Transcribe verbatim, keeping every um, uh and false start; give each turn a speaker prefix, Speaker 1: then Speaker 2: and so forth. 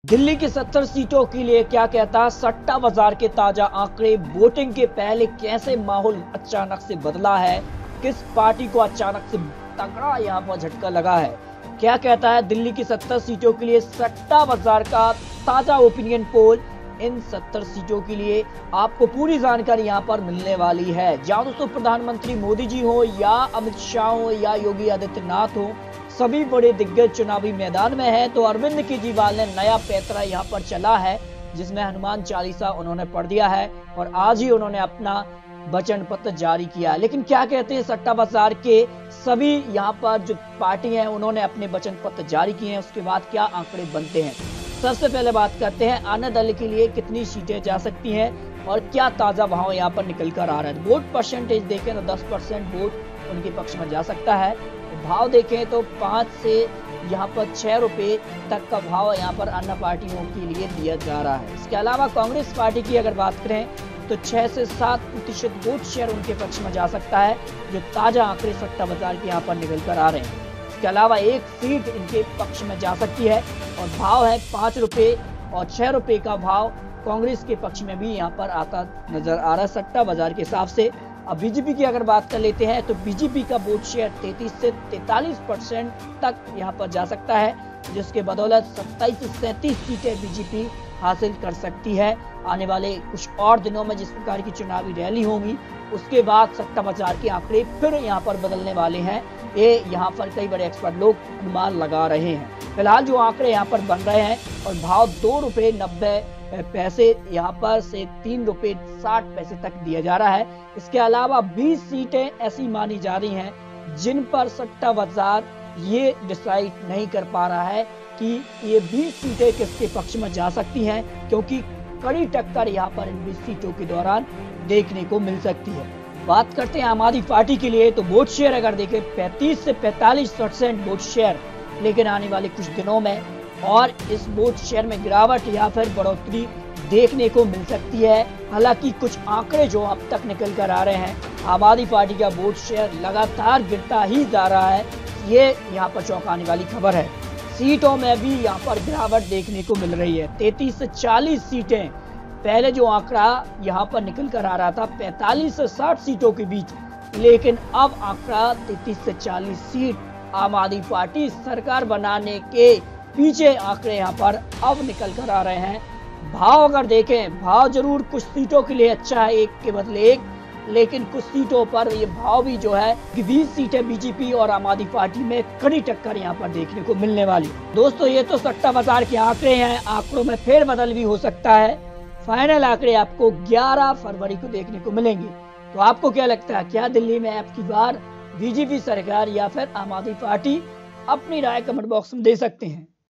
Speaker 1: दिल्ली की सत्तर सीटों के लिए क्या कहता सट्टा बाजार के ताजा आंकड़े। वोटिंग के पहले कैसे माहौल अचानक से बदला है, किस पार्टी को अचानक से तगड़ा यहां पर झटका लगा है, क्या कहता है दिल्ली की सत्तर सीटों के लिए सट्टा बाजार का ताजा ओपिनियन पोल। इन सत्तर सीटों के लिए आपको पूरी जानकारी यहां पर मिलने वाली है। जहां दोस्तों प्रधानमंत्री मोदी जी हो या अमित शाह हो या योगी आदित्यनाथ हो, सभी बड़े दिग्गज चुनावी मैदान में हैं। तो अरविंद केजरीवाल ने नया पैतरा यहां पर चला है, जिसमें हनुमान चालीसा उन्होंने पढ़ दिया है और आज ही उन्होंने अपना वचन पत्र जारी किया है। लेकिन क्या कहते हैं सट्टा बाजार के सभी यहां पर जो पार्टी हैं उन्होंने अपने वचन पत्र जारी किए हैं, उसके बाद क्या आंकड़े बनते हैं। सबसे पहले बात करते हैं अन्य दल के लिए कितनी सीटें जा सकती हैं और क्या ताजा भाव यहां पर निकल कर आ रहा है। वोट परसेंटेज देखें तो दस परसेंट वोट उनके पक्ष में जा सकता है। भाव देखें तो पांच से यहाँ पर छह रुपए तक का भाव यहाँ पर अन्य पार्टियों के लिए दिया जा रहा है। इसके अलावा कांग्रेस पार्टी की अगर बात करें तो छह से सात प्रतिशत वोट शेयर उनके पक्ष में जा सकता है, जो ताजा आंकड़े सट्टा बाजार के यहाँ पर निकल कर आ रहे हैं। इसके अलावा एक सीट इनके पक्ष में जा सकती है और भाव है पांच रुपए और छह रुपए का भाव कांग्रेस के पक्ष में भी यहाँ पर आता नजर आ रहा है सट्टा बाजार के हिसाब से। अब बीजेपी की अगर बात कर लेते हैं तो बीजेपी का वोट शेयर तैंतीस से तैंतालीस परसेंट तक यहाँ पर जा सकता है, जिसके बदौलत सत्ताईस से सैंतीस सीटें बीजेपी हासिल कर सकती है। आने वाले कुछ और दिनों में जिस प्रकार की चुनावी रैली होगी उसके बाद सट्टा बाजार के आंकड़े फिर यहाँ पर बदलने वाले हैं। ये यहाँ पर कई बड़े एक्सपर्ट लोग अनुमान लगा रहे हैं। फिलहाल जो आंकड़े यहाँ पर बन रहे हैं और भाव दो रुपए नब्बे पैसे यहाँ पर से तीन रुपए साठ पैसे तक दिया जा रहा है। इसके अलावा बीस सीटें ऐसी मानी जा रही हैं जिन पर सट्टा बाजार ये डिसाइड नहीं कर पा रहा है कि ये बीस सीटें किसके पक्ष में जा सकती हैं, क्योंकि कड़ी टक्कर यहाँ पर इन बीस सीटों के दौरान देखने को मिल सकती है। बात करते हैं आम आदमी पार्टी के लिए तो वोट शेयर अगर देखें पैंतीस से पैंतालीस परसेंट वोट शेयर, लेकिन आने वाले कुछ दिनों में और इस वोट शेयर में गिरावट या फिर बढ़ोतरी देखने को मिल सकती है। हालांकि कुछ आंकड़े जो अब तक निकल कर आ रहे हैं, आम आदमी पार्टी का वोट शेयर लगातार गिरता ही जा रहा है, ये यहाँ पर चौंकाने वाली खबर है। सीटों में भी यहाँ पर गिरावट देखने को मिल रही है। तैंतीस से चालीस सीटें, पहले जो आंकड़ा यहाँ पर निकल कर आ रहा था पैंतालीस से साठ सीटों के बीच, लेकिन अब आंकड़ा तैंतीस से चालीस सीट आम आदमी पार्टी सरकार बनाने के पीछे आंकड़े यहाँ पर अब निकल कर आ रहे हैं। भाव अगर देखें, भाव जरूर कुछ सीटों के लिए अच्छा है, एक के बदले एक, लेकिन कुछ सीटों पर ये भाव भी जो है कि बीस सीटें बीजेपी और आम आदमी पार्टी में कड़ी टक्कर यहाँ पर देखने को मिलने वाली। दोस्तों ये तो सट्टा बाजार के आंकड़े हैं, आंकड़ों में फेर बदल भी हो सकता है। फाइनल आंकड़े आपको ग्यारह फरवरी को देखने को मिलेंगे। तो आपको क्या लगता है, क्या दिल्ली में अब की बार बीजेपी सरकार या फिर आम आदमी पार्टी? अपनी राय कमेंट बॉक्स में दे सकते हैं।